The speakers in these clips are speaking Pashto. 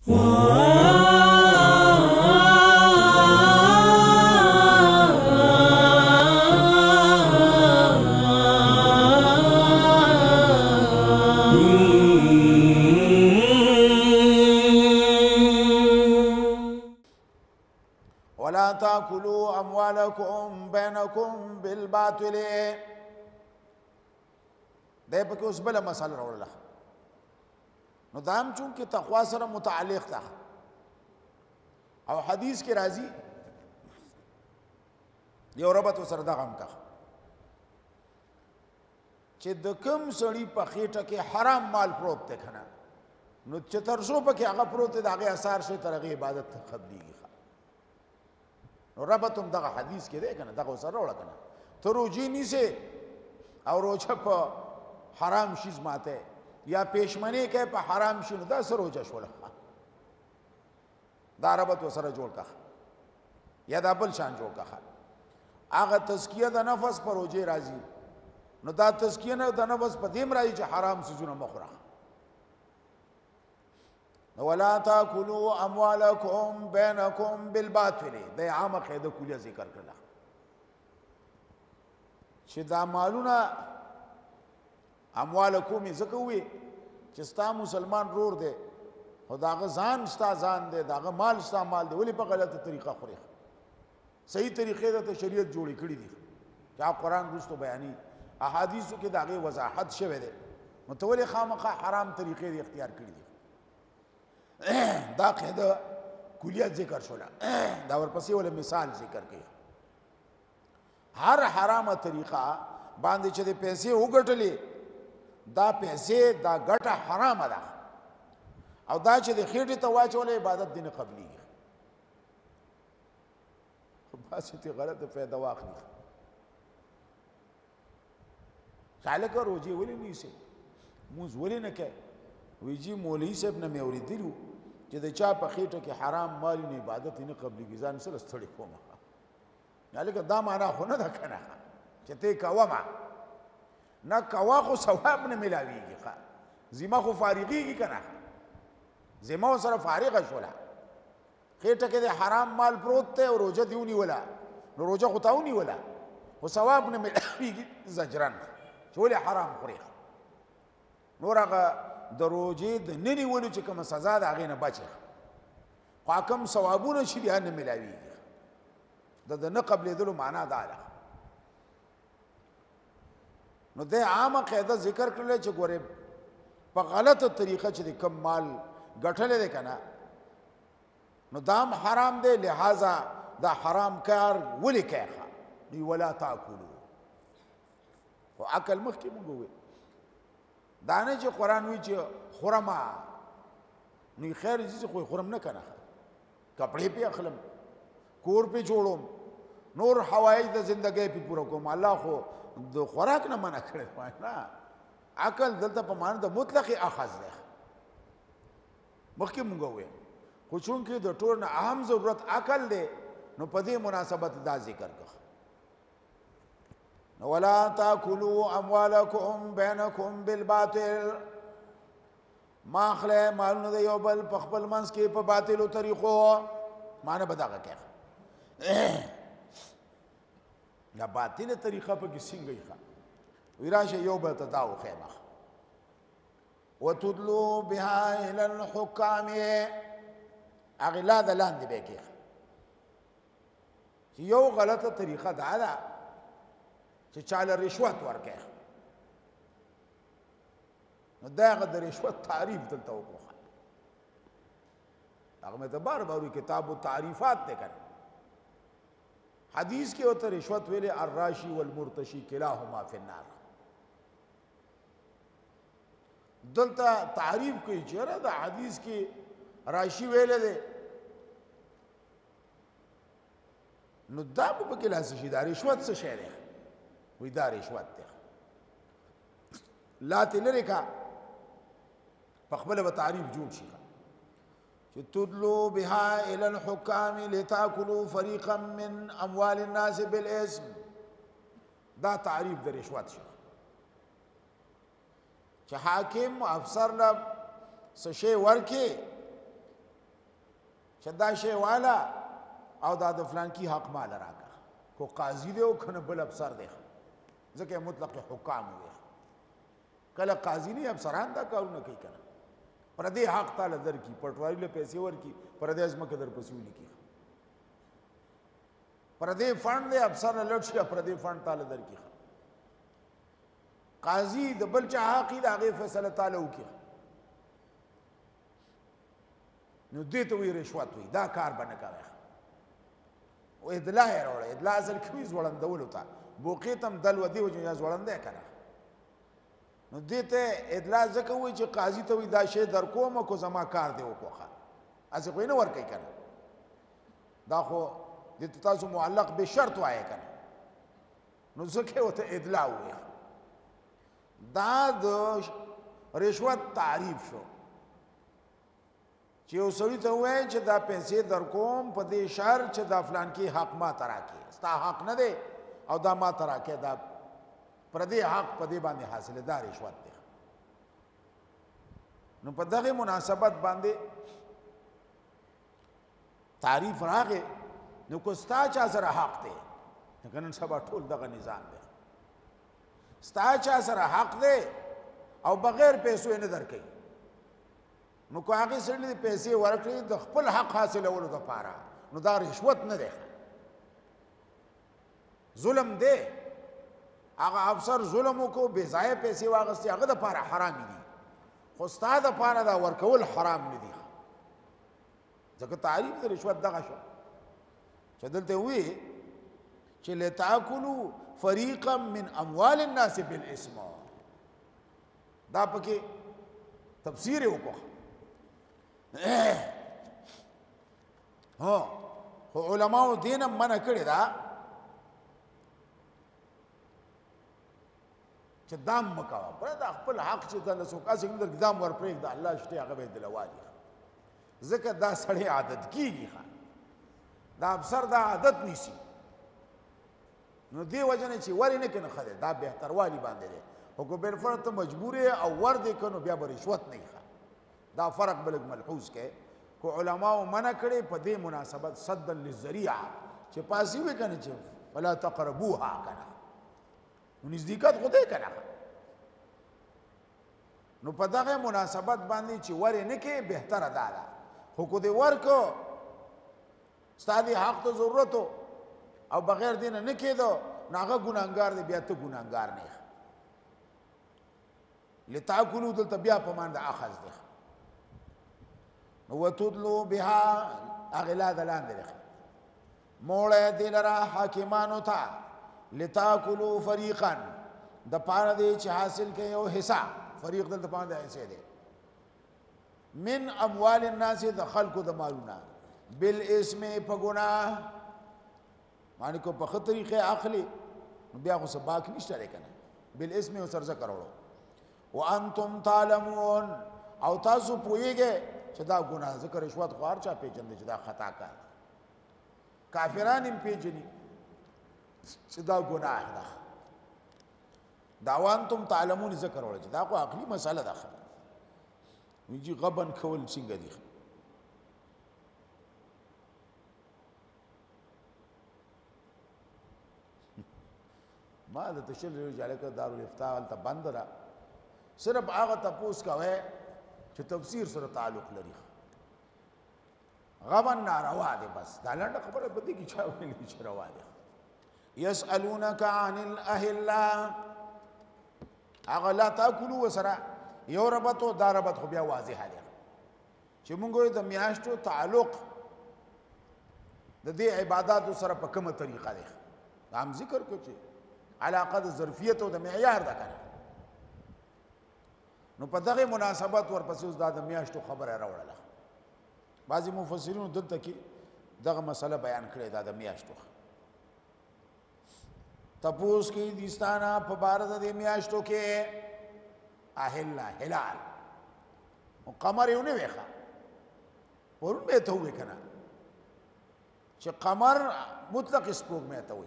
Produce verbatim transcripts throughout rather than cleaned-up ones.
ولا تاكلوا اموالكم بينكم بالباطل ده پکې اوس بل مسله راوړله نو دام چون کې تقوا سره متعلق ده او حدیث کې راځي یو ربط سره دغه هم کا چې د کوم سړی په خېټه کې حرام مال پروت دی کنه نو چې تر څو پکې هغه پروت دی هغه اثر شي تر هغه عبادت قبليږي نو ربط هم دغه حدیث کې دی کنه دغه سره وړه کنه ته روجي نیسه او روجه په حرام شیز ماته یا پېشمنه کې په حرام شي نو دا سره روجه شوله دا ربط وسره جوړ کا یا دا بل شان جوړ کا هغه تزکیه د نفس پر روجه راځي نو دا تزکیه نه د نفس په دیم راځي چې حرام سيزونه مخوره ولا تاكلوا اموالكم بينكم بالباطل دا عامه قاعده کلیه ذکر کړه چې دا مالونه اموالکم زکوي چې ستا مسلمان رور دی او داغه ځان ستا ځان دی داغه مال ستا مال دی ولی په غلطه طریقه خوري صحیح طریقې ته شریعت جوړې کړې دي چې قرآن رسو بیانې احادیثو کې داغه وضاحت شوه دی متولي خامخا حرام طریقې اختیار کړې دي دا قاعده کلیات ذکر شولا دا ورپسې ول مثال ذکر کړي هر حرامه طریقه باندې چې د پیسې وګټلې دا پیسې دا ګټه حرامه ده او دا چې د خېټې ته واچولې عبادت دینه قبليږي بس ته غلطه پیدا واخلي چالک روزي ولې نیسه موږ ولې نه کوي ویجی مولوی صاحب نه مې اوریدلو چې د چا په خېټه کې حرام مال نه عبادت نه قبليږي ځان سره ستړي کوم یالګه دا معنا خو نه ده کنه چې ته کوما نه کوا خو ثواب نه ملاويږي ښا زما خو فارغيږي کنه زما سره فارغه شولا خېټه کې د حرام مال پروت ته او روزه دیونی ولا نو روزه خو تاونی ولا خو ثواب نه ملاويږي زجران چې ولې حرام خوري نور هغه د روزې د ننی ولو چې کوم سزا ده هغه نه بچي خو کوم ثوابونه شي بیا نه ملاويږي د د نه قبلې دلو معنا دا ده نو د عامه قاعده ذکر کړل چې ګوره په غلطه طریقه چې کوم مال ګټل دي کنه نو دام حرام دی لہذا دا حرام کار ولي کوي دی ولا تاكلوا او عقل مخکې مونږ وې دانه چې قرآن وی چې خورما نو خیر دې خو خورم نه کنه کپڑے په اخلم کور په جوړوم نور حوایج د زندګۍ په پوره کوم الله خو د خوراک نه منع کړی نه عقل دلته په معنی د مطلق اخذ ده مخکې مونږ وې خو چون کې د ټول نه اهم ضرورت عقل دی نو په دې مناسبت دا ذکر کړه ولا تاكلوا اموالكم بينكم بالباطل ما خله مالونه د یو بل په خپل منځ کې په باطلو طریقو معنی بداغه کوي دا باطله طریقه په کې څنګه ښه وراشه یو به تداو خیمه وتدلوا بها الى الحكام اغلا د لاندې به کې یو غلطه طریقه دا ده چې چاله رشوت ورکړي نو داغه د رشوت تعریف دلته وکړه هغه مې ته بار بار کتاب او تعریفات ده کړ حدیث کې وته رشوت ویلې الراشی والمرتشی کلاهما فی النار دلته تعریف کوي چې را د حدیث کې راشی ویلې ده نو دا په کې لاس شي دا رشوت څه شی ده وی دا رشوت ده لا تلری کا فخبل بتعریف جوړ شي چې تدلو بها الى الحكام لتاكلوا فريقا من اموال الناس بالاسم دا تعریف د رشوت شي چې حاکم افسر له څه شی ورکي چې دا شی والا او دا د فلانکی حق مال راکړه کو قاضي دی او کنه بل افسر دی ځکه مطلق حکام وي کله قاضي نه افسران دا کارونه کوي کنه پردې حق تعالی درکې پټواري له پیسې ورکې پردې ازمکه در پسې ولیکي پردې فند دی افسر له لټ شي پردې فند تعالی درکې قاضي د بل چا حق دی هغه فیصله تعالی وکړي نو دې ته وی رشوت وي دا کار باندې کوي او ادلا یې راوړی ادلا اصل کوي ځوړندولو ته بوقي تم دل ودی وجه یا ځوړندې کنه نو دې ته ادلا ځکه وي چې قاضي ته وي دا شی در کوم کو زما کار دی وکړه اسې کوئی نه ور کوي کنه دا خو دې تاسو معلق به شرط وایي کنه نو ځکه وته ادلا وي دا د رشوت تعریف شو چې یو سړي ته وایي چې دا پیسې در کوم په دې شرط چې دا فلان کې حق ما تراکې ستا حق نه دی او دا ما تراکې دا پر دې حق په دې باندې حاصله دا رشوت دی نو په دغه مناسبت باندې تعریف راغی نو کو ستا چا سره حق دی نن سبا ټول دغه نظام دی ستا چا سره حق دی او بغیر پیسو نه درکې نو کو هغه سړي پیسې ورکړي د خپل حق حاصلولو لپاره نو دا رشوت نه دی ظلم دی هغه افسر ظلم وکړو بې ځایه پیسې واغستې هغه دپاره حرام دي خو ستا دپاره دا ورکول حرام نه دي ځکه تعریف د رشوت دغه شو چې دلته وی چې لتاکلوا فریقا من اموال الناس بالاسم دا پکې تفسیر وکړه ها خو علماء دین منع کړی دا چې دام مکوا پر دا خپل حق چې د نسو کاسې اندر دام ور پرېږ دا الله شته هغه به دلوالي ځکه دا سړی عادت کیږي دا افسر دا عادت نیسی نو دی وجنه چې ور نه کنه خله دا بهتر والی باندې دی او کو بل فرض مجبور او ور دي کنو بیا به رشوت نه ښه دا فرق بلک ملحوظ کې کو علماء منع کړي په دې مناسبت صد للذریعه چې پاسی وي کنه چې ولا تقربوها کنه نو نزدېکت خو دې کنه نو په دغه مناسبت باندې چې ور نه کې بهتر ادا ده خو کو دې ورکو ستاسو حق ته ضرورت او بغیر دین نه کېدو ناغه ګناګار دی بیا ته ګناګار نه لتاکلوا دلته بیا په مان د اخذ دی نو وتدلو بها اغلا دلان دی موړه دلرا حاکمانو ته لتاکلوا فریقا د پاره دی چې حاصل کړي او حصہ فریق دلته باندې حصے دی من اموال الناس د خلقو د مالونه بالاسم په ګناه معنی کو په طریقې اخلي بیا خو سباق نشته کنه بالاسم او سر ذکر ورو وانتم تعلمون او تاسو پوهیږئ چې دا ګناه ذکر رشوت خوار چا پیژندل چې دا خطا کار کافران هم پیژني چې دا ګناه ده دا وانتم تعلمون ذکر ورو چې دا خو عقلي مسله ده ویجی غبن کول څنګه دي ما د تشل رجاله کا دارالافتاء ته بند را صرف هغه تپوس کوي چې تفسیر سره تعلق لري غبن ناروا دي بس دا لنډه خبره پدې کې چا ویلي چې روا دي يسالونك عن الاهله هغه لا تاكلوا وسرا یو ربطو دا ربط خو بیا واضح دی چې موږ د میاشتو تعلق د دې عبادتو سره په کومه طریقه دی هم ذکر کو چې علاقه د ظرفیت او د معیار ده کنه نو په دغه مناسبت ورپسې اوس د میاشتو خبره راوړله بعضی مفسرین دلته کې دغه مسله بیان کړې ده د میاشتو تپوس کې دستانه په بار د میاشتو کې اهل هلال او قمر یو نه ویخه ورون به ته وې کنه چې قمر مطلق سپوږ مې ته وې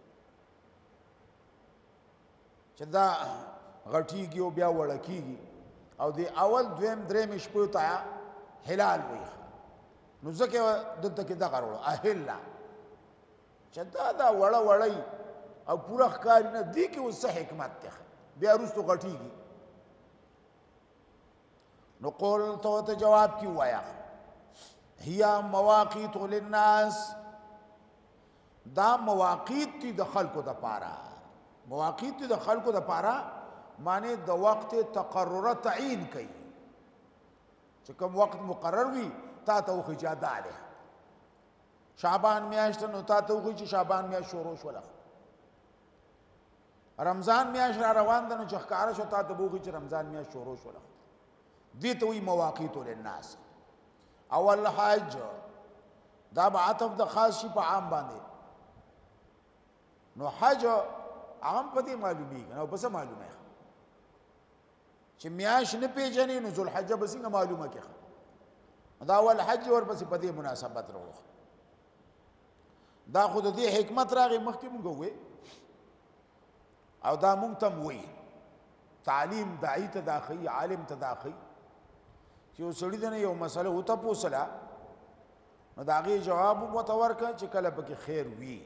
چې دا غټیږي او بیا وړکیږي او دی اول دویم دریم شپو ته هلال وي نو ځکه دلته کې دغه راوړو اهله چې دا دا وړه وړی او پوره ښکاري نه دې کې اوس څه حکمت دی بیا وروستو غټېږي نو قول ته ورته جواب کې ووایه هي مواقیت للناس دا مواقیت دي د خلکو دپاره مواقیت دي د خلکو دپاره معنی د وقت تقرره تعیین کوي چې کوم وخت مقرر وي تا ته وخی چې دا دی شعبان میاشت نو تا ته وخی چې شعبان میاشت شروع شوله رمضان میاشت را روان ده نو چې ښکاره شو تا ته به وخی چې رمضان میاشت شروع شوله دې ته وایي مواقیت للناس او الحج دا به عطف د خاص شي په عام باندې نو حج عام په دې معلومیږي نو په څه معلومه چې میاشت نه پیژنې نو ذوالحجه به څنګه معلومه کړي دا اول حج ورپسې په دې مناسبت راوړو دا خو د دې حکمت راغی مخکې مونږ ووایو او دا مونږ ته م وایي تعلیم داعي ته دا ښیي عالم ته دا ښیي چې یو سړي د نه یو مسله وتپوسله نو د هغې جواب هم ورته ورکړه چې کله پکې خیر وي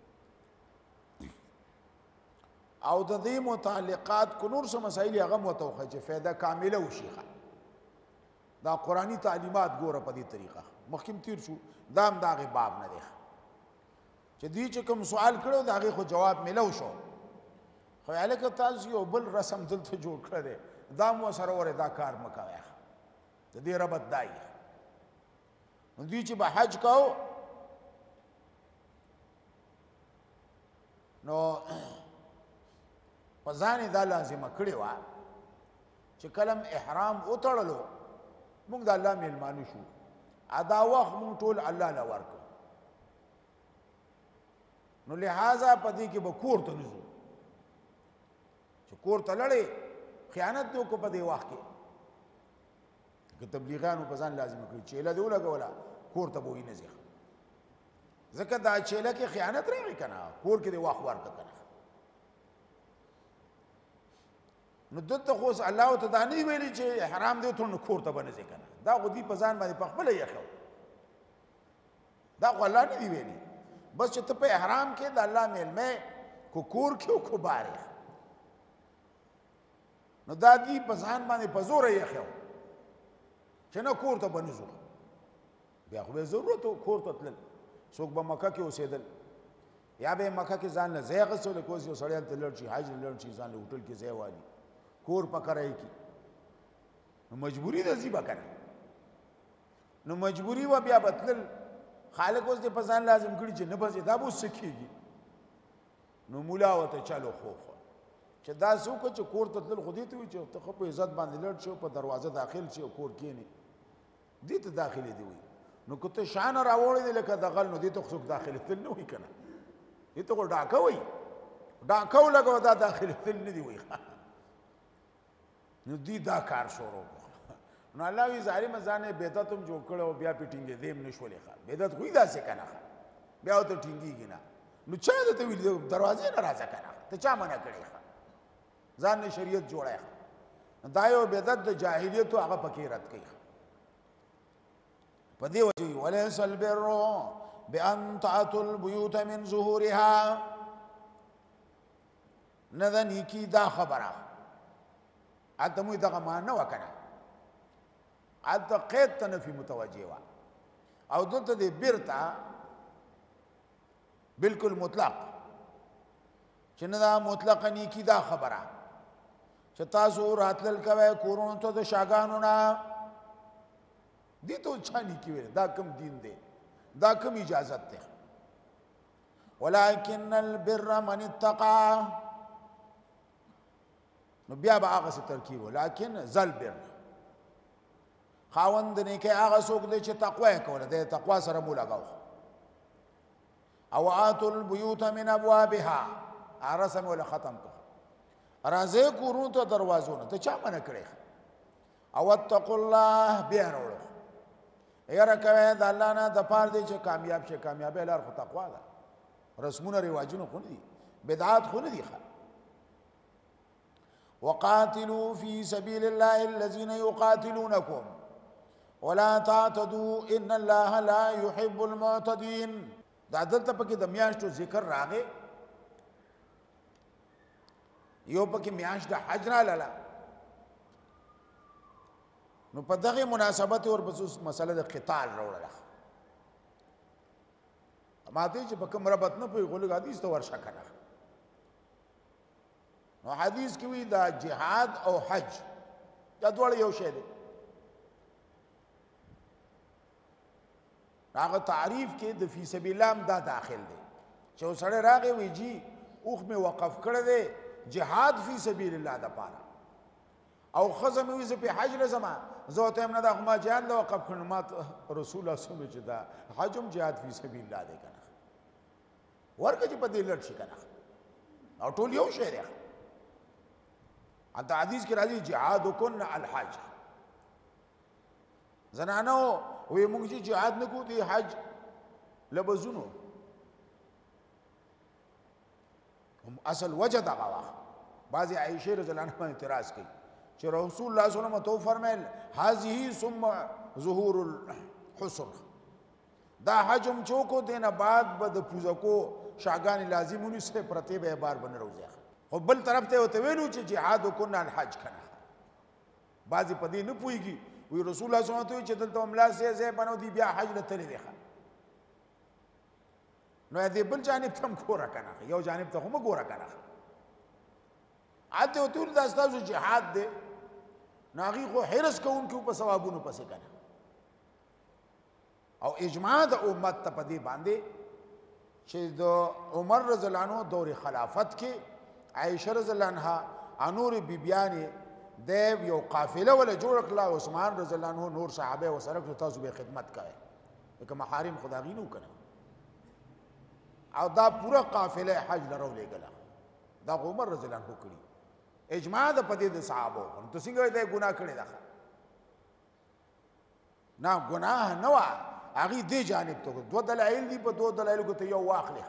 او د دې متعلقات کو نور څه مسایل هغه هم ورته وښیه چې فایده کامله وشي دا قرآني تعلیمات ګوره په دې طریقه مخکې م تیر شو دا هم د هغې باب نه دی چې دوی چې کوم سوال کړی د هغې خو جواب میلو شو خو هلکه تاسو یو بل رسم دلته جوړ کړی دی دا هم ورسره وره دا کار مه کوئ د دې ربط دا یي نو دوی چې به حج کو نو په ځان یې دا لازمه کړې وه چې کله م احرام وتړلو مونږ د الله میلمانه شو دا وخت مونږ ټول الله له ورکړو نو لہذا په دې کې به کور ته نه ځو چې کور ته لړې خیانت دې وکړو په دې وخت کې که تبلیغیانو په ځان لازمه کړي چیله دې ولګوله کور ته به وي نه ځي ځکه دا چیله کې خیانت راغی که نه کور کې دې وخت ورکړه که نه نو دلته خو اوس الله ورته دا نه ویلي چې احرام دې وتړو نو کور ته به نه ځې که نه دا خو دوی په ځان باندې پخپله یخو دا خو الله نه دي ویلي بس چې ته په احرام کې د الله میلمه کو کور کې او کو بار نو دا دوی په ځان باندې په زوره یخو چې نه کور ته به نه ځو بیا خو به ضرورت و کور ته تلل څوک به مکه کې اوسېدل یا به مکه کې ځان له ځای اخیستی لکه اوس یو سړی هلته لاړ شي حج له لاړ شي ځان له هوټل کې ځای والي کور په کرایه کې نو مجبوري ده ځي به که نه نو مجبوري وه بیا به تلل خالق اوس دې په ځان لازم کړي چې نه به ځې دا به اوس څه کېږي نو ملا ورته چلو خوف چې دا څه وکړه چې کور ته تلل خو دې ته وایي چې ته ښه په عزت باندې لاړ شي په دروازه داخل شي او کور کښېنې دې ته داخلې دې وایي نو که ته شانه راوړی دی لکه دغل نو دې ته خو څوک داخلېدل نه وایي که نه دې ته خو ډاکه وایي ډاکه ولګوه دا داخلېدل نه دي وایي نو دوی دا کار شروع کړو نو الله وایي ظالمه ځان یې بدعت هم جوړ کړی او بیا پې ټینګېدی هم نه شولې ښه بدعت خو یې داسې که نه بیا ورته ټینګېږي نه نو چا درته ویلي دروازې نه راځه که نه ته چا منع کړې ښه ځان نه شریعت جوړی دا یو بدعت د جاهلیتو هغه پکې رد کوي په دې وجه ولیس البر بان تعتوا البیوت من ظهورها نه ده نیکي دا خبره هلته موږ دغه معنا نه وه که نه هلته قید ته نفي متوجه وه او دلته دې بر ته بلکل مطلق چې نه دا مطلقه نیکي دا خبره چې تاسو راتلل کوئ کورونو ته د شاګانو نه دې ته چا نیکي ویل دا کوم دین دی دا کوم اجازت دی ولکن البر من اتقى نو بیا به هغسې ترکیب و لیکن ذل بر خاوند نیکۍ هغه څوک دی چې تقوا یې کوله دی تقوا سره مو لګاو او آتوا البیوت من ابوابها هغه رسم وله ختم کړه راځئ کورونو ته دروازو نه ته چا منع کړی او اتقوا الله بیا راوړو یاره کوئ د الله نه د پاره دی چې کامیاب شي کامیابی لار خو تقوا ده رسمونه رواجونه خو نه دي بدعات خو نه دي ښه وقاتلوا في سبيل الله الذين يقاتلونكم ولا تعتدوا ان الله لا يحب المعتدين. دا دلته پکې د میاشتو ذکر راغی، یو پکې میاشت د حج رالاله، نو په دغه مناسبت ورپسې مسله د قتال راوړله. ماته چې په کوم ربط نه پوي غوږ حدیث ته ورشه کنه. نو حدیث کې وی دا جهاد او حج دا دواړه یو شی دی. هغه تعریف کې د فی سبیل الله دا داخل دی چې وسړی راغی وی جی اوخ می وقف کړی دی جهاد فی سبیل الله د پاره، او خزم وی ز په حج لزما زوته هم نه دا ما جهاد له وقف کړم، ما رسول الله صلی الله علیه وسلم چې دا حجم جهاد فی سبیل الله دی کنه ورکه چې په دې لړ شي کنه، او ټول یو شی دی. انت حدیث کې راځي جهاد کن الحج. زنانو وی مونږ چې جهاد نه کوو دی حج لبزونو هم اصل وجه دغه وخت. بعضې عایشې رضی الله عنها اعتراض کوي چې رسول الله صلی الله علیه وسلم تو فرمایل هذه ثم ظهور الحسر، دا حجم چوکو دینه بعد به د پوزکو شاګانې لازم ونیسه پرتې به بار بن روزه. خو بل طرف ته وته ویلو چې جهاد کنا الحج کنه. بعضې په دې نه پوهېږي وی رسول الله صلی الله علیه وسلم چې دلته املا سي زه بنو دی بیا حج له تللی دی. نو دې بل جانب ته هم ګوره کنه، یو جانب ته هم ګوره کنه. اته ټول دا ستاسو جهاد دی، ناغي خو حرس کوونکو په ثوابونو پسې کنه. او اجماع د امت ته په دې باندې چې د عمر رضی الله عنه دور خلافت کې عائشه رضی الله عنها انور بیبیانې د یو قافله ولا جوړ کړه، عثمان رضی الله عنه نور صحابه وسره تاسو به خدمت کوي که محارم خدای نو کنه. او دا پورا قافله حج لرو لګلا دا عمر رضی الله عنه کړی. اجماع د پدې د صحابه نو څنګه دې ګناه کړی دا نه ګناه نه وا هغه دې جانب ته دو دلایل دي، په دو دلایل کو ته یو واخلې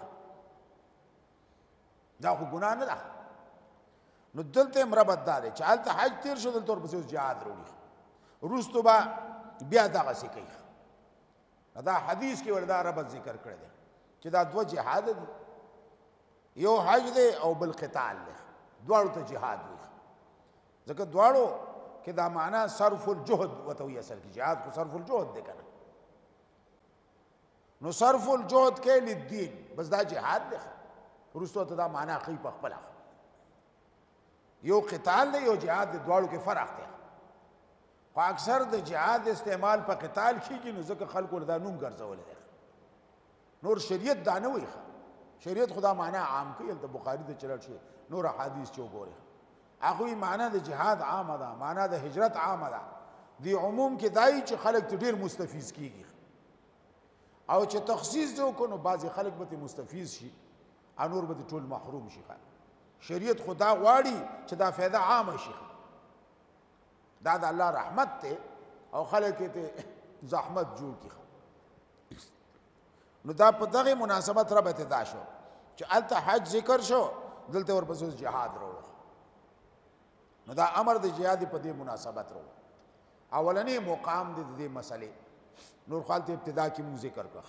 دا خو ګناه نه ده. نو دلته مربط دا دی چې هلته حج تیر شو دلته ورپسې اوس جهاد راوړي، وروستو به بیا دغسې کوي. دا حدیث کې وردا ربط ذکر کړی دی چې دا دوه جهاد دي، یو حج دی او بل قتال دی، دواړو ته جهاد وي. ځکه دواړو کې دا معنا صرف الجهد ورته وایي، اصل کې جهاد خو صرف الجهد دی کنه. نو صرف الجهد کې للدین بس دا جهاد دی، وروستو ته دا معنا ښیي په خپله. یو قتال دی یو جهاد دی، دواړو کې فرق دی. خو اکثر د جهاد استعمال په قتال کېږي، نو ځکه خلکو دا نوم ګرځولی دی. نور شریعت دا نه وایي، شریعت خدا معنا عام کوي. هلته بخاري ته چې لاړ شي نور احادیث چې وګورئ هغوی معنا د جهاد عامه ده، معنا د هجرت عامه ده. دی عموم کې دای چې خلک ته ډېر مستفیض کېږي، او چې تخصیص دې وکړو نو بعضې خلک به ترې مستفیض شي او نور به ټول محروم شي. شریعت خدا غواړي چې دا فایده عامه شي، دا د الله رحمت دی او خلک ته زحمت جوړ کړي. نو دا په دغه مناسبت ربط دا شو چې هلته حج ذکر شو، دلته ورپسې اوس جهاد راوړو. نو دا امر د جهاد په دې مناسبت راوړو. اولنی مقام د دې مسئلې نور خالت ابتدا کې مو ذکر کړ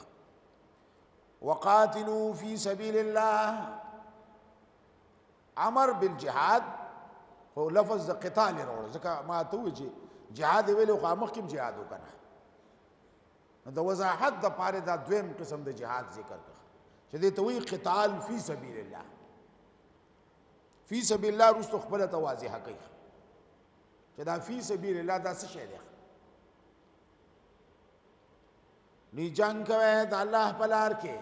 وقاتلوا فی سبیل الله. امر بالجهاد خو لفظ د قتال راوړو، ځکه ما ته وایي چې جهاد ویلو خو مخکې جهاد وکړه. نو د وضاحت د پاره دا دویم قسم د جهاد ذکر کړ چې دې ته وایي قتال فی سبیل الله. فی سبیل الله رستو خپله ته واضحه کوي چې دا فی سبیل الله دا څه شی دی. نی جنگ کوي د الله په لار کې،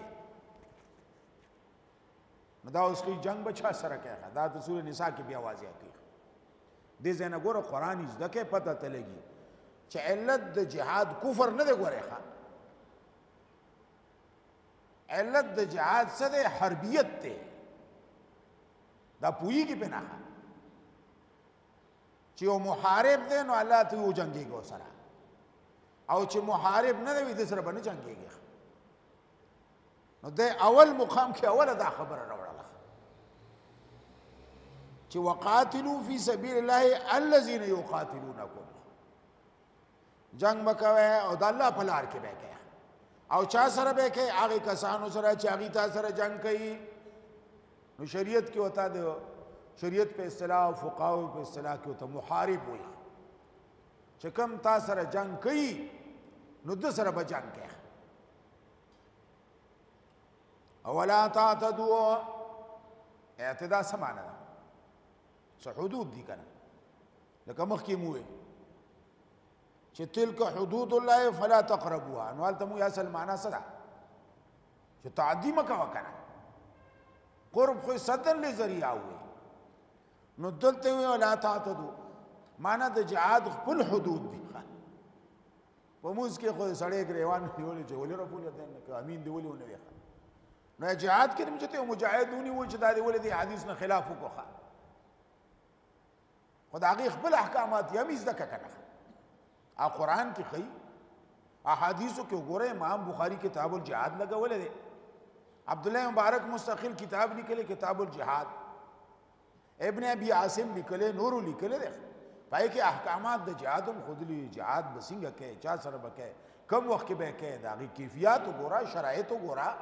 نو دا اوس کې جنگ به چا سره کوي؟ دا د سورې نساء کې بیا واضحه کوي. دې ځای نه ګوره قرآن زده کې پته ته لګي چې علت د جهاد کفر نه دی. ګورې ښه علت د جهاد څه دی؟ حربیت دی. دا پوهېږي پې نه چې یو محارب دی نو الله ته وجنګېږي ورسره، او چې محارب نه دی د سره به نه جنګېږي. نو دی اول مقام کې اوله دا خبره راوړله چې وقاتلوا فی سبیل الله الذین یقاتلونکم. جنگ مکوي او د الله په لار کې به کوي او چا سره به کوي هغه کسانو سره چې هغه تا سره جنگ کوي نو شریعت کې وتا دی شریعت په اصطلاح او فقهاو په اصطلاح کې وتا محارب وي چې کوم تا سره جنگ کوي نو د سره به جنگ کوي او ولا تعتدوا اعتداء سمانه ده څه حدود دي کنه لکه مخکې مو چې تلک حدود الله فلا تقربوها نو البته مو اصل معنا څه ده چې تعدی مکه وکنه قرب خو صدر لذریعہ وي نو دلته وی ولا تعتدوا معنا د جهاد خپل حدود دي په موږ کې خو سړی ګریوان نیولې چې ولې رفول دین امین دی ولې ونه وي نو جهاد کې موږ ته مجاهدونی و چې دا دی ولې دی حدیث نه خلاف وکړه خدای خپل احکامات یې مز دک کنه ا قرآن کې خي احادیثو کې وګوره امام بخاری کتاب الجهاد لګولې دی عبد الله مبارک مستقل کتاب لیکلی کتاب الجهاد ابن ابي عاصم لیکلی نور لیکلی دی پای کې احکامات د جهاد هم خودلی جهاد بسنګ کې چا سره بکې کم وخت کې به کې دا غي کیفیت وګوره شرایط وګوره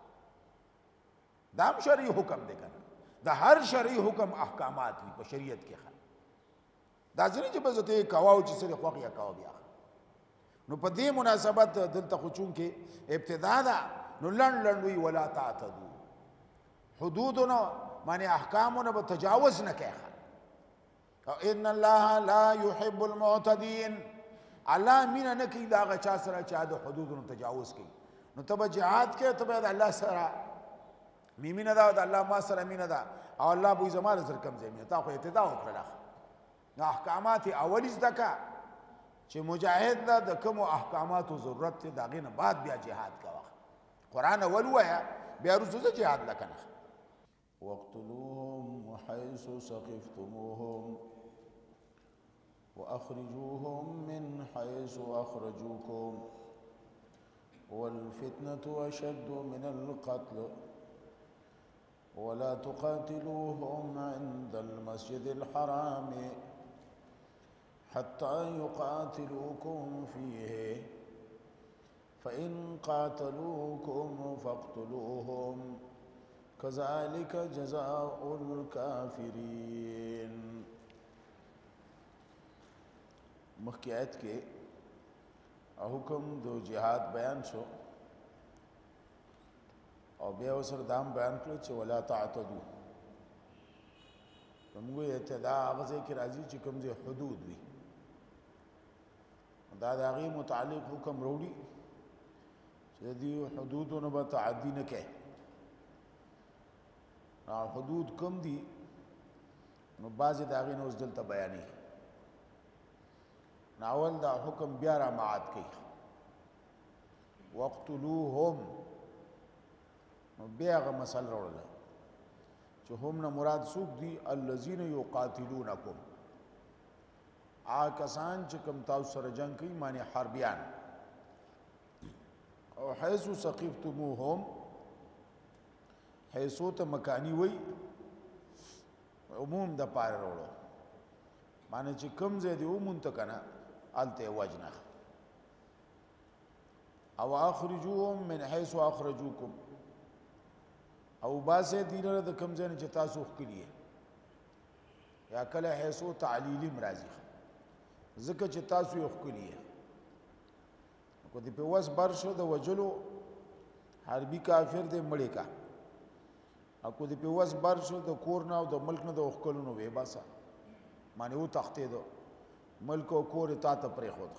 دام شرعي حکم دی کنه د هر شرعي حکم احکامات دي په شریعت کې دا ځینې چې بس ته کواو چې سره خوښ یا کاو بیا نو په دې مناسبت دلته خو چون کې ابتدا ده نو لړ لړ وی ولا تعتدوا حدودنا معنی احکامونه به تجاوز نه کوي او ان الله لا يحب المعتدين الله مين نه کوي دا غچا سره چا د حدودونو تجاوز کوي نو تبه جهاد کې تبه د الله سره میمینه دا د الله ما سره مینه دا او الله به زماره سره کم زمینه تا خو ابتدا وکړه احکامات اولی زدکا چې مجاهد لا د کوم احکامات ضرورت ته داغه نه بعد بیا جهاد کوا قران اول ویا بیا رسوزه جهاد لکنه وقتلوهم حيث ثقفتموهم واخرجوهم من حيث اخرجوكم والفتنه اشد من القتل ولا تقاتلوهم عند المسجد الحرام حتى يقاتلوكم فيه فإن قاتلوكم فاقتلوهم كذلك جزاء الكافرين مخکې آیت کې حکم د جهاد بیان شو او بیا وسره دام بیان کړ چې ولا تعتدوا موږ اعتدا هغه کې راځي چې کوم ځای حدود وي دا د هغې متعلق حکم راوړي چې د دې حدودونو به تعدي نه کوي حدود کم دي نو بعضې د هغې نه اوس دلته بیانوي نو اول دا حکم بیا را معاد کوي وقتلوهم نو بیا هغه مسل راوړله چې هم نه مراد څوک دي الذین یقاتلونکم هغه کسان چې کوم تاسو سره جنګ کوي معنی حربیان او حیث ثقفتموهم حیثو ته مکانی وی عموم د پاره وروړو معنی چې کوم ځای دی عموم ته کنه الته وجنه او اخرجوهم من حيث اخرجوكم او باسه دینه د کوم ځای نه چې تاسو خکلیه یا کله حیثو تعلیلی مرضی ځکه چې تاسو یې خکلیه کو دی په واس بار شو د وجلو حربي کافر دې مړی کا اكو دی په واس بار شو د کور نه او د ملک نه د خکلونو وې باسا معنی و تختې دو ملک او کور ته ته پرې خود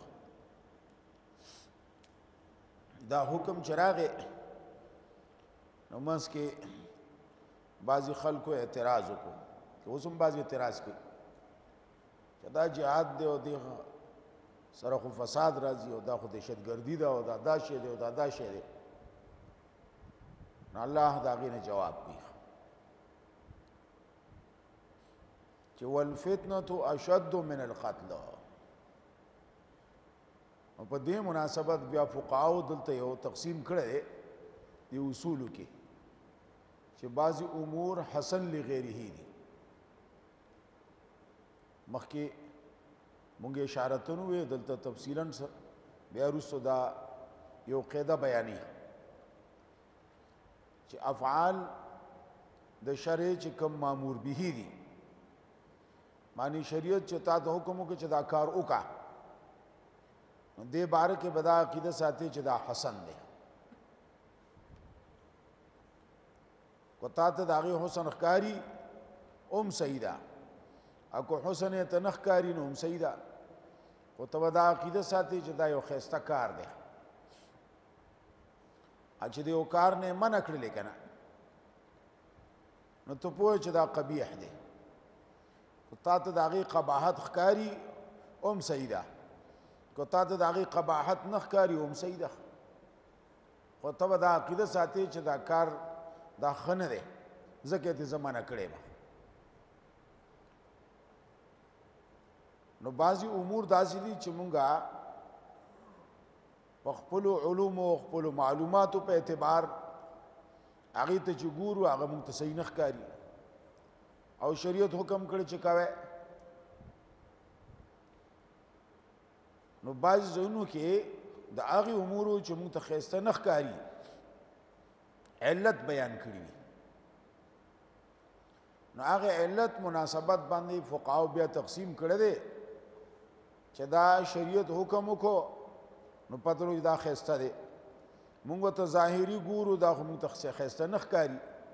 دا حکم چراغه نو منس کې بعضی خلکو اعتراض وکړو اوس هم بعضی اعتراض کوي چې دا جهاد دی او دی سره خو فساد راځي او دا خو دهشتګردي ده او دا دا شی دی او دا دا شی دی نو الله دا غینه جواب کوي چې والفتنه اشد من القتل او په دې مناسبت بیا فقهاو دلته یو تقسیم کړي دی اصول کې چې بعضی امور حسن لغیره دي مخکې مونږه اشارتونه وې دلته تفصیلا بیا وروسته دا یو قاعده بیانې چې افعال د شرع چې کوم مامور به دي معنی شریعت چې تا ته حکم وکړي چې دا کار وکړه دې باره کې به دا عقیده ساتي چې دا حسن دی کو تا ته د هغې حسن ښکاري هم صحیح ده او که حسن یې ته نه ښکاري نو هم صحیح ده خو ته به دا عقیده ساتي چې دا یو ښایسته کار دی او چې د یو کار نه یې منع کړلې که نه نو ته پوه چې دا قبیح دی خو تا ته د هغې قباحت ښکاري هم صحیح ده که تا ته د هغې قباحت نه ښکاري هم صحیح ده خو ته به دا عقیده ساتي چې دا کار دا ښه نه دی ځکه یې زه منع کړی یم نو بعضې امور داسې دي چې مونږه په خپلو علومو او خپلو معلوماتو په اعتبار هغې ته چې ګورو هغه مونږ ته صحیح نه ښکاري او شریعت حکم کړی چې کوئ نو بعضې ځایونو کې د هغې امورو چې مونږ ته ښایسته نه ښکاري علت بیان کړي وي نو هغه علت مناسبت باندې فقهاو بیا تقسیم کړی دی چې دا شریعت حکم وکړو نو پته لګي دا ښایسته دی مونږ ته ظاهري ګورو دا خو مونږ ته ښایسته نه ښکاري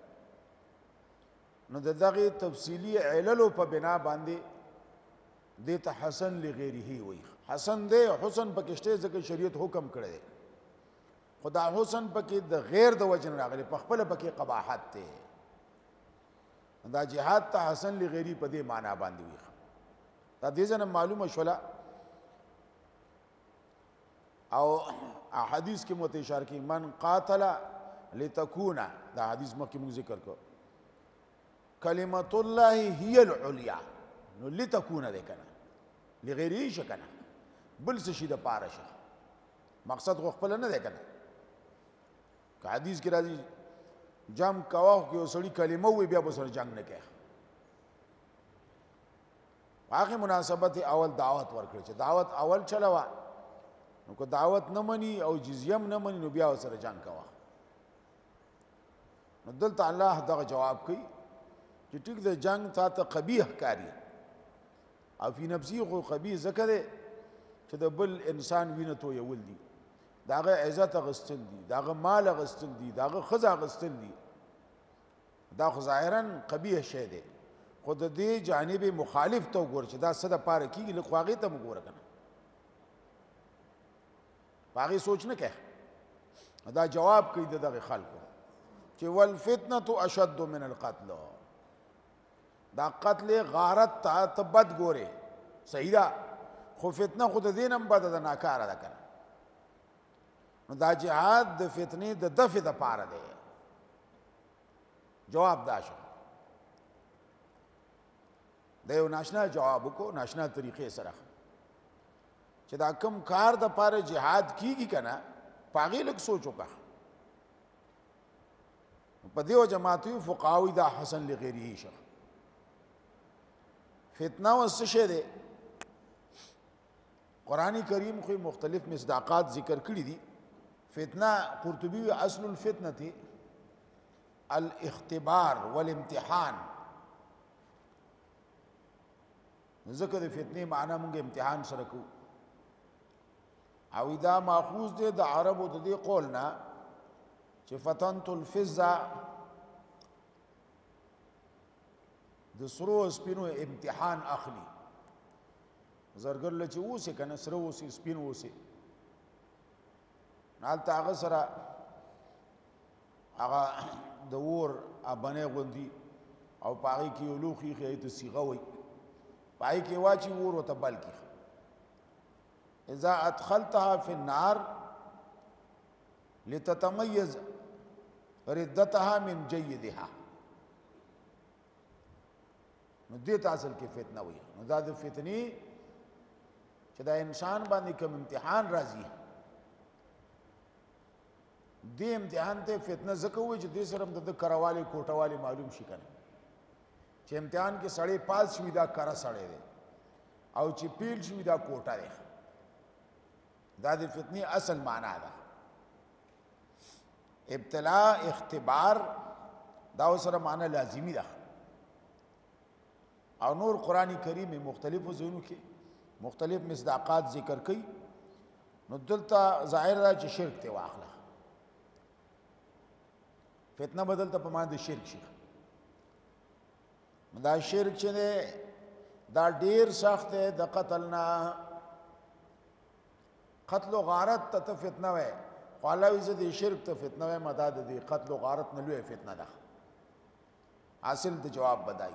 نو د دغې تفصیلي عللو په بنا باندې دې ته حسن لغیره وایي حسن دی حسن پکې شته ځکه شریعت حکم کړی دی خو دا حسن پکې د غیر د وجه نه راغلی په خپله پکې قباحت دی دا جهاد ته حسن لغیري په دې معنا باندې وي دا دې ځنه معلومه شوله او حدیث کې مت اشاره کی من قاتل لتكون دا حدیث مخکې موږ ذکر کو کلمت الله هي العليا نو لتكون ده کنه لغیره شي کنه بل څه شي د پاره شه مقصد خو خپل نه ده کنه که حدیث کې راځي جام کاوه کې وسړي کلمه وي بیا به سره جنگ نه کوي هغه مناسبت اول دعوت ورکړي چې دعوت اول چلوا نو که دعوت نه مني او جزیه نه مني نو بیا سره جنگ کوه نو دلته الله دغه جواب کوي چې ټیک د جنگ تا ته قبیح کاری او فی نفسی خو قبیح ځکه دی چې د بل انسان وینه تویول دي د هغه عزت اخیستل دي د هغه مال اخیستل دي د هغه ښځه اخیستل دي دا خو ظاهرا قبیح شی دی خو د دې جانب مخالف ته وګوره چې دا څه دپاره کېږي لږ خو هغې ته م وګوره که نه په هغې سوچ نه کوي دا جواب کوي د دغې خلکو چې والفتنة اشد من القتل دا قتل غارت ته ته بد ګورې صحیح ده خو فتنه خو د دې نه هم بده ده ناکاره ده که نه نو دا جهاد د فتنې د دفع دپاره دی جواب دا شو د یو ناشنا جواب وکړو ناشنا طریقې سره چې دا کم کار دپاره جهاد کیږي که نه په هغې لږ سوچ وکړه په دې وجه ماته وي فقهاوي دا حسن لغیره شه فتنه اوس څه شی دی قرآن کریم خو مختلف مصداقات ذکر کړي دي فتنه قرطبي وی اصل الفتنه الاختبار والامتحان ذکر فتنه معنا مونږ امتحان سره کو او دا ماخوذ دی د عربو د دې قول نه چې فتنت الفزه د سرو سپینو امتحان اخلي زرګر له چې اوسې که نه سره اوسې سپین اوسې هلته هغه سره هغه د اور ابنی غوندي او په هغې کې یو لوښي ایښي هغې ته صیغه وایي په هغې کې واچي اور ورته بل کړي اذا ادخلتها في النار لتتميز ردتها من جيدها نو دې ته اصل کې فتنه وایي نو دا د فتنې چې دا انسان باندې کوم امتحان راځي دې امتحان ته فتنه ځکه وایي چې دې سره هم د کرهوالي کوټهوالي معلوم شي که نه چې امتحان کې سړی پاس شوي دا کره سړی دی او چې پیل شوي دا کوټه دی دا د فتنې اصل معنا ده ابتلاء اختبار دا سره معنا لازمی ده او نور قرآن کریم مختلفو ځایونو کې مختلف مصداقات ذکر کوي نو دلته ظاهر ده چې شرک ته واخله فتنه بدلته په معنی د شرک شي دا شرک چې ده دا ډیر سخت دی د قتل نه قتل و غارت ته فتنه وای خو الله عز د شرک ته فتنه وای مدد دی قتل و غارت نه لوی فتنه ده حاصل د جواب بدای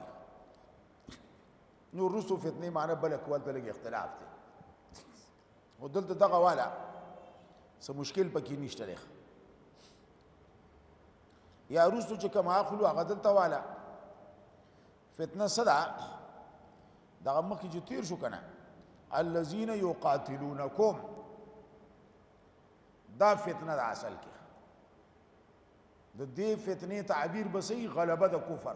نو رسو فتنه معنی بل کول ته لګي اختلاف دی او دلته دغه والا څه مشکل پکې نشته لري یا رسو چې کما اخلو هغه دلته والا فتنه صدا دغه مخکې چې تیر شو کنه الذين يقاتلونكم دا فتنه د اصل کې د دې فتنې تعبیر بسې غلبه د کفر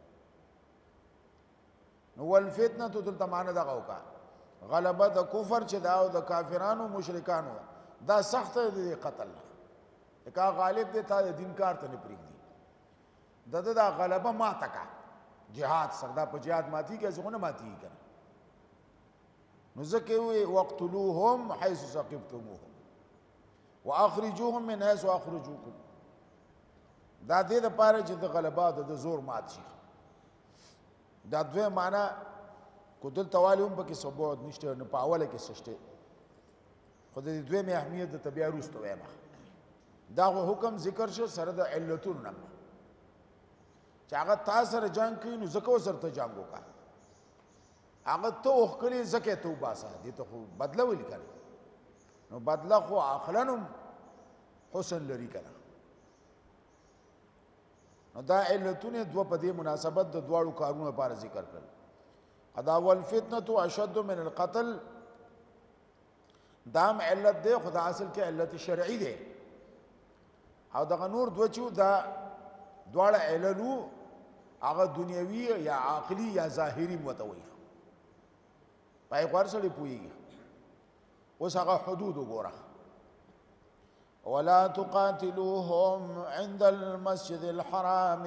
نو والفتنه دلته معنی دغه وکا غلبه د کفر چې دا او د کافرانو مشرکانو دا سخت دی قتل نه کا غالب دی تا د دین کار ته نه پریږدي دغه دا غلبه ما تکا جهاد سردا په جهاد ماتي کې څنګه ماتي کړه نو ځکه وي وقتلوهم حيث ثقفتموهم واخرجوهم من حيث اخرجوكم دا دې د پاره چې د غلبات د زور مات شي دا دوه معنا کو دل توالیوم په کې ثبوت نشته نه پاوله کې سشته خو د دوه می اهمیت د طبيعه روستو وایم دا حکم ذکر شو سره د علتون نه چې هغه تاسو سره جنگ کوي نو زکو سره ته جنگ وکړه هغه ته وکړي زکه ته وباسه دي ته بدله ولي کړي نو بدله خو عقلنم حسن لري کړه نو دا علتونه دو په دې مناسبت د دواړو کارونو لپاره ذکر کړل ادا والفتنه اشد من القتل دام علت دی خدا اصل کې علت شرعي دی او دغه نور دو چې دا دواړه عللو هغه دنیوي یا عقلی یا ظاهری متوي پای ورسړي پوي اوس هغه حدود وګوره ولا تقاتلوهم عند المسجد الحرام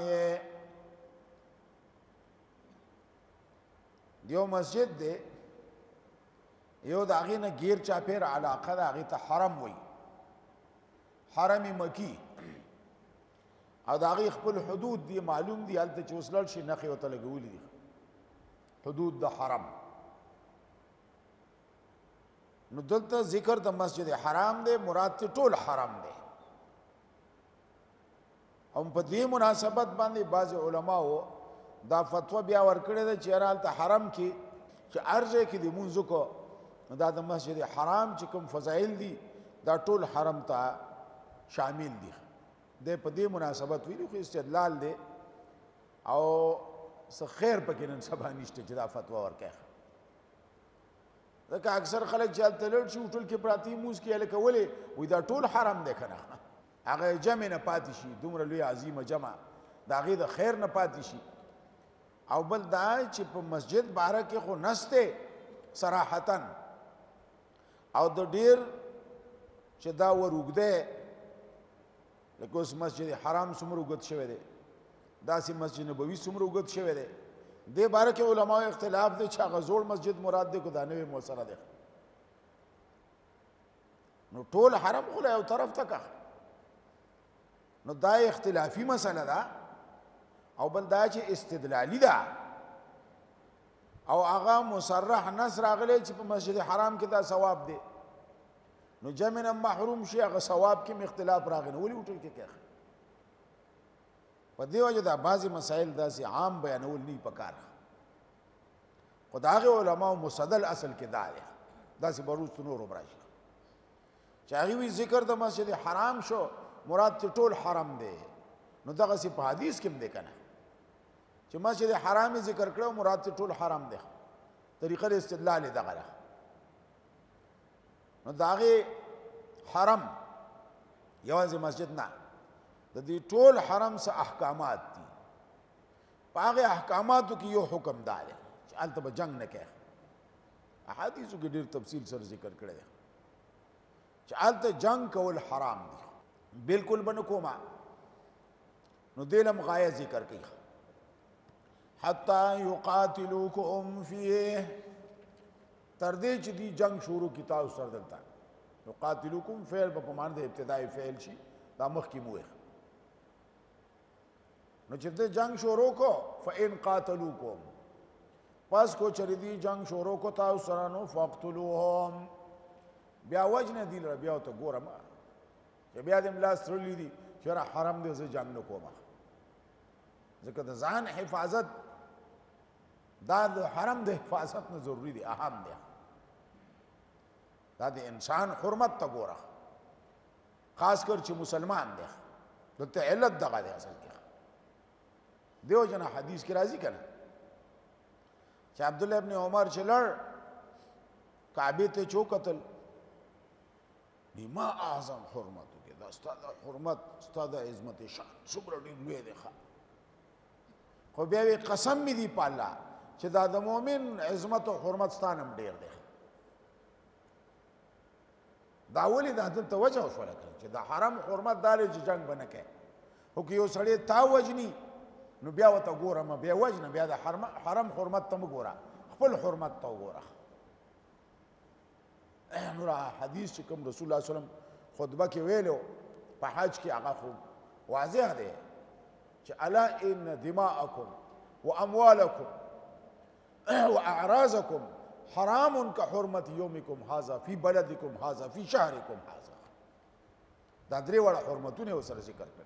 دیو مسجد دی یو داغه نه غیر چاپیر علاقه داغه ته حرم وای حرم مکی او داغه خپل حدود دی معلوم دی هلته چوسلل شي نخي وته لګولې دي حدود د حرم نو دلته ذکر د مسجد حرام دی مراد ته ټول حرم دی هم په دې مناسبت باندې بعض علماو دا فتوا بیا ورکړه ده چې هلته حرم کې چې ارزه کې د مونږ کو دا د مسجد حرام چې کوم فضایل دي دا ټول حرم ته شامل دي د په دې مناسبت ویلو خو استدلال دی او څه خیر پکې نن سبا نشته چې دا فتوا ورکړي ځکه اکثر خلک چې تلل شي ټول کې پراتی موس کې الکه ولې وې دا ټول حرام دی کنه هغه جمع نه پاتې شي دومره لوی عظیمه جمع دا غي د خیر نه پاتې شي او بل دا چې په مسجد باره کې خو نسته صراحتا او د ډیر چې دا وروګده لکه اوس مسجد حرام څومره وګت شوی دی داسې مسجد نبوي څومره وګت شوی دی دې باره کې علماء اختلاف دي چې هغه زوړ مسجد مراد دی کو دا نوې موثره ده نو ټول حرم خو له یو طرف تک نو دا اختلافي مسله ده او بل دا چې استدلالي ده او هغه مصرح نص راغلی چې په مسجد حرام کې دا ثواب دی نو جمع محروم شي هغه ثواب کې اختلاف راغلی ولې وټل کې کې په دې وجه دا بعضی مسائل داسې عام بیانول نه پکار خدای علماء مستدل اصل کې دا دی داسې بروست نور براشي چې هغه وی ذکر د مسجد حرام شو مراد ټول حرم دی نو دغه سی په حدیث کې هم دی کنه چې مسجد حرام ذکر کړو مراد ټول حرم دی طریقه استدلال دغه نو داغه حرم یوازې مسجد نه د دې ټول حرم څخه احکامات دي هغه احکاماتو کې یو حکم دی چې البته جنگ نه کوي احادیثو کې ډېر تفصیل سره ذکر کړی دی چې هلته جنگ کول حرام دي بالکل به نه کومه نو دې لم غایه ذکر کوي حتی یقاتلوکم فیه تر دې چې دی جنگ شروع کی تاسو سره دلته یقاتلوکم فعل په معنی د ابتدای فعل شي دا مخکې مو نو چې دې جنگ شروع کو فإن قاتلوکم پس کو چری دی جنگ شروع کو تاسو سره نو فقتلوهم بیا وجنه دی لره بیا ته ګورم چې بیا دې ملاس ترلی دي چې حرام دې زه جنگ نه کوم ځکه د ځان حفاظت دا د حرم د حفاظت نه ضروری دی اهم دی دا د انسان حرمت ته ګوره خاص کر چې مسلمان دی دلته علت دغه دی اصل کې دیو جنا حدیث کې راځي کنه چې عبد الله ابن عمر چې لړ کعبه ته چوکتل بما اعظم حرمت کې دا ستاسو حرمت ستاسو عظمت شان صبر ډیر لوی دی خو بیا وی قسم می دی په الله چې دا د مؤمن عظمت او حرمت ستانم ډیر دی دا ولې دا دلته وجه وشوله چې دا حرام حرمت دار چې جنگ بنه کوي خو که یو سړی تا وجني نو بیا وته ګورم بیا وجنه بیا د حرم حرام حرمت ته وګوره خپل حرمت ته وګوره نور حدیث چې کوم رسول الله صلی الله علیه وسلم خطبه کې ویلو په حج کې هغه خو واضح دی چې الا ان دماءکم واموالکم واعراضکم حرام كحرمت يومكم هذا في بلدكم هذا في شهركم هذا دا درې وړه حرمتونه وسره ذکر کړل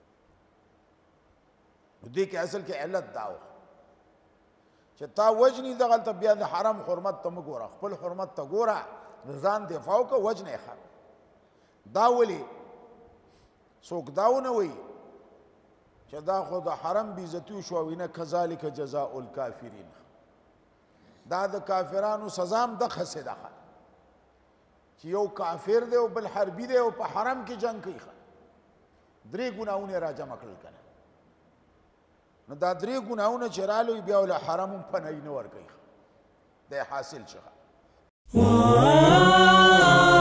نو دې کې اصل کې علت داو چې تا وجنی دغه ته بیا د حرام حرمت ته وګوره خپل حرمت ته ګوره ځان دفاع کو وجنه ښه دا ولي څوک داونه وي چې دا خو د حرم بی عزتی شو وینه کذالک جزاء الکافرین دا د کافرانو سزا هم د خسه ده چې یو کافر دی او بل حربي دی او په حرم کې جنگ کوي درې ګناونه را جمع کړل کنه نو دا درې ګناونه چې رالو بیا ول حرم په نه نه ور کوي د حاصل شخه